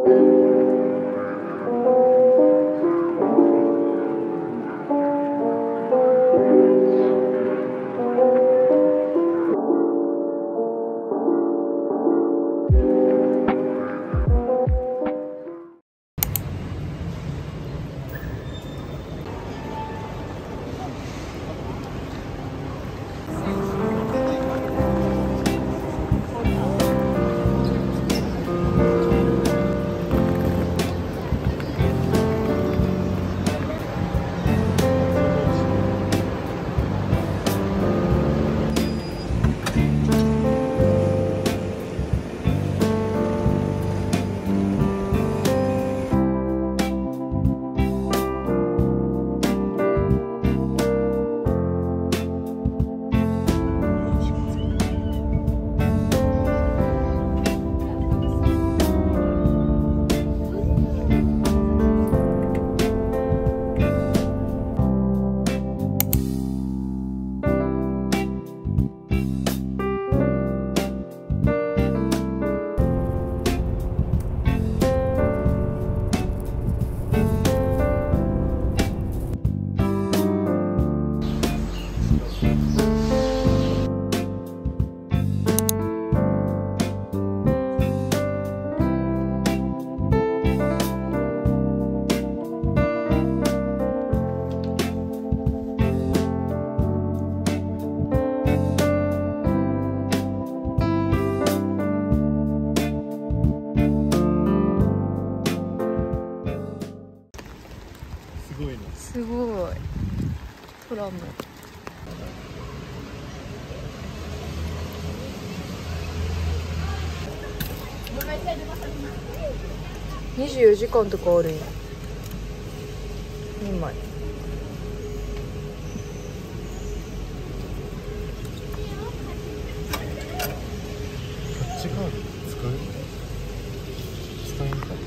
すごい。トラム。24時間とかあるんや。2枚。 こっち側で使えんかな。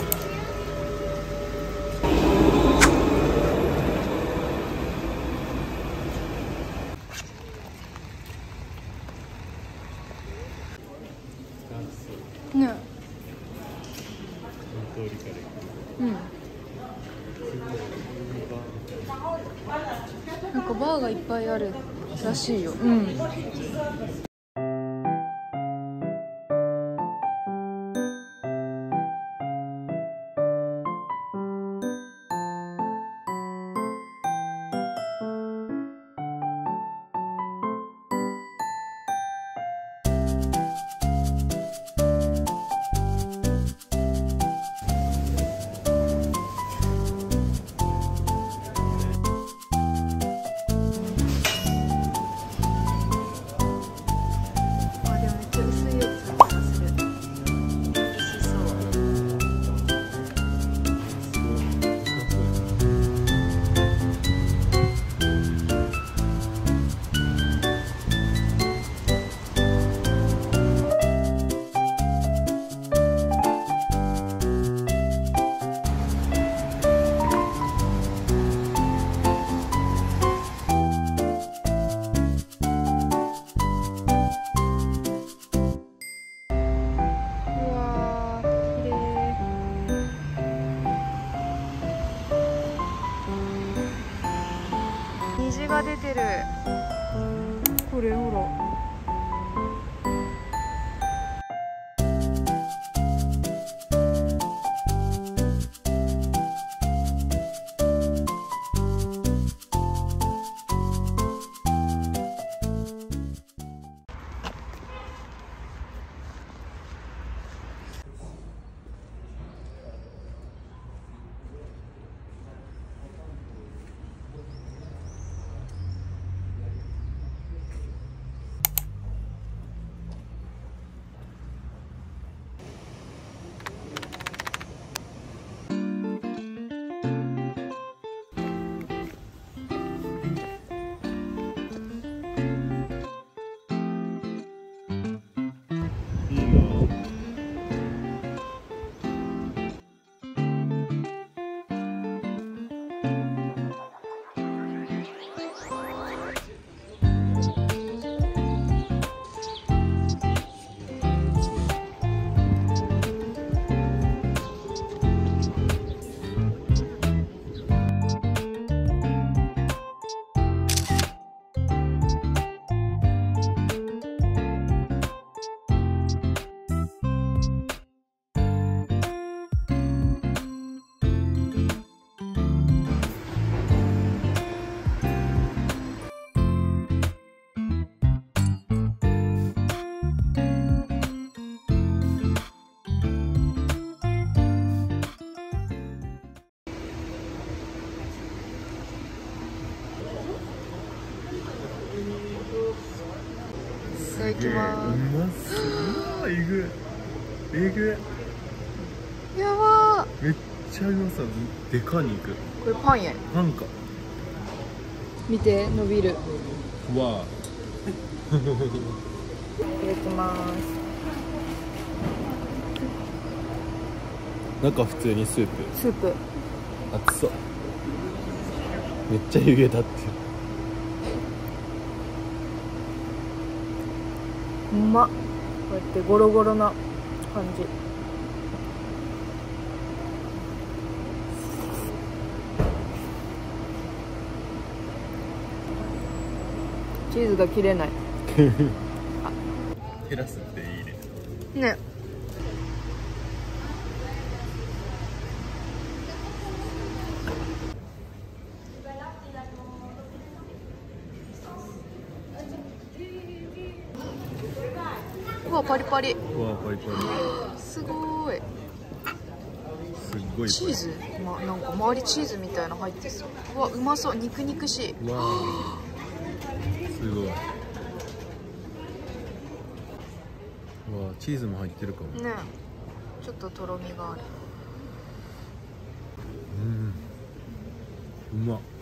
ね。 通りからうん。なんかバーがいっぱいあるらしいよ。うん。虹が出てる。これほら。 きまうますうわえぐえぐす。やばめっちゃうまさでか肉ー。これパンやね。 なんか見て、伸びる。 わいただきます。 中普通にスープスープ。 熱そうめっちゃ湯気立ってるうまっ。こうやってゴロゴロな感じ。チーズが切れない。 テラスっていいねね。うわ、パリパリ。 うわパリパリすごい。 すっごいチーズ、なんか周りチーズみたいなの入ってそう。うわ、うまそう。肉肉しい。 わあすごいわあチーズも入ってるかもね。ちょっととろみがある。 うまっ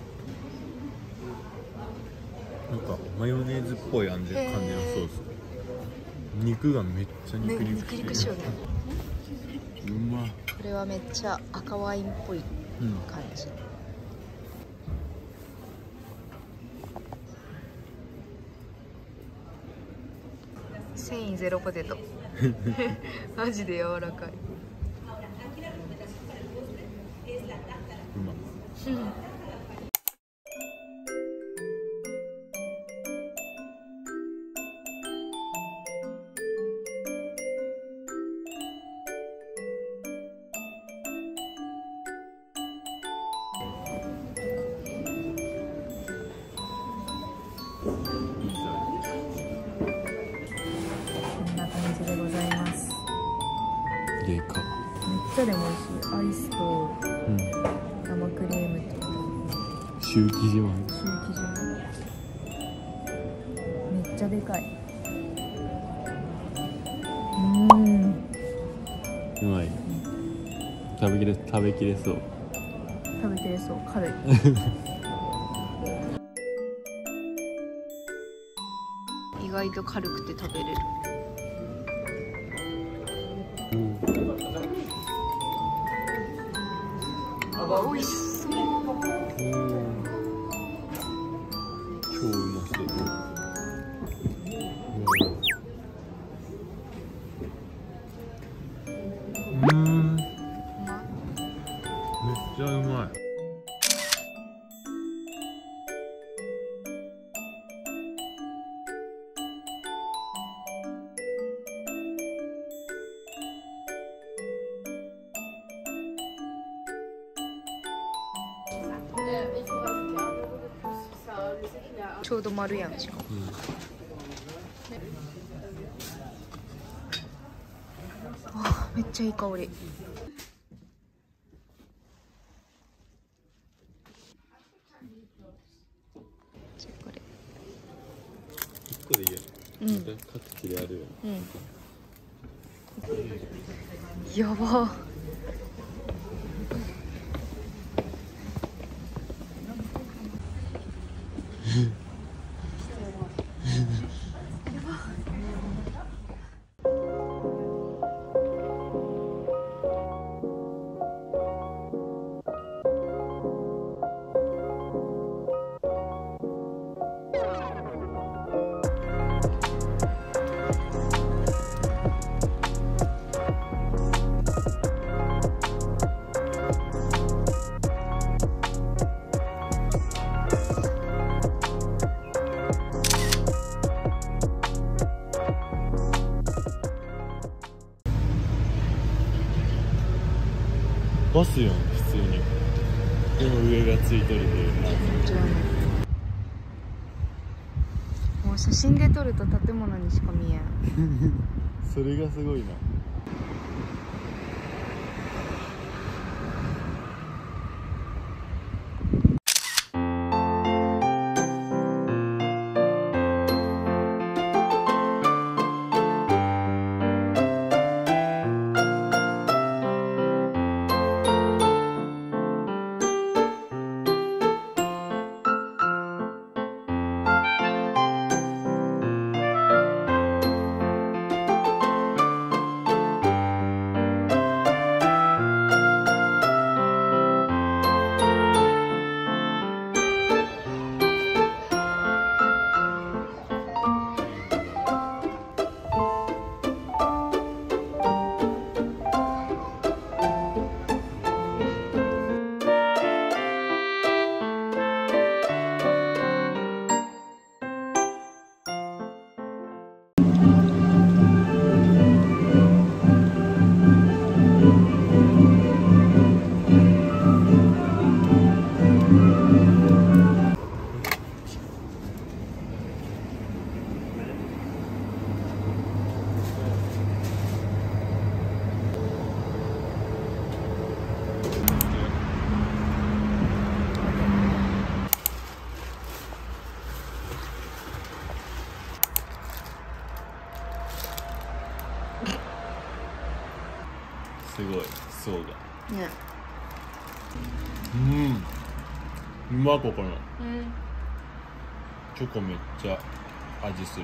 なんかマヨネーズっぽい感じのソース肉がめっちゃ肉ね、 肉しい、 肉肉しいよね。 うまっこれはめっちゃ赤ワインっぽい感じ。繊維ゼロポテト。マジで柔らかい。 うまっこんな感じでございます。 でかめっちゃでも美味しい。アイスと生クリームとシュー生地もシュー生地もめっちゃでかい。 うまい食べきれそう食べきれそう。軽い。意外と軽くて食べれる。美味しそう。 超うまそうめっちゃうまいちょうど丸やんしかも。あ、めっちゃいい香り。じゃあこれ。 1個でいいやまた各地であるよやば。 バスやん普通にでも上がついとるでもう写真で撮ると建物にしか見えん。 それがすごいなすごい層がね。 うまここのうん。 チョコめっちゃ味する。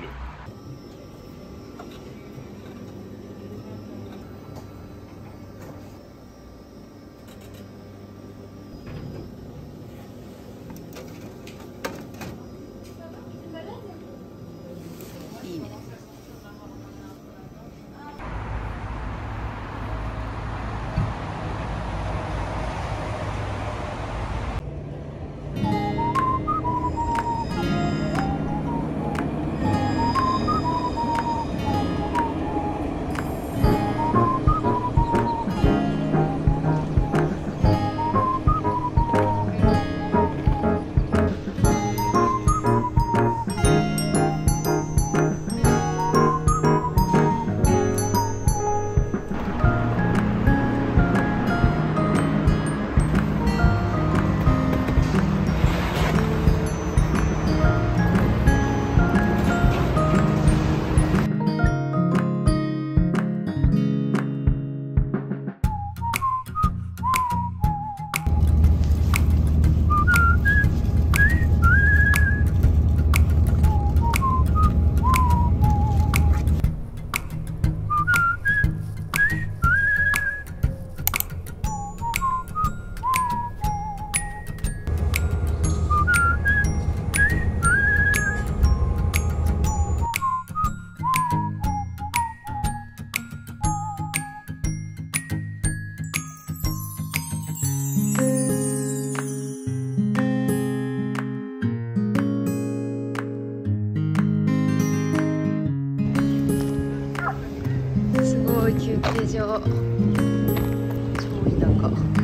いいね。すごい休憩所。超田舎。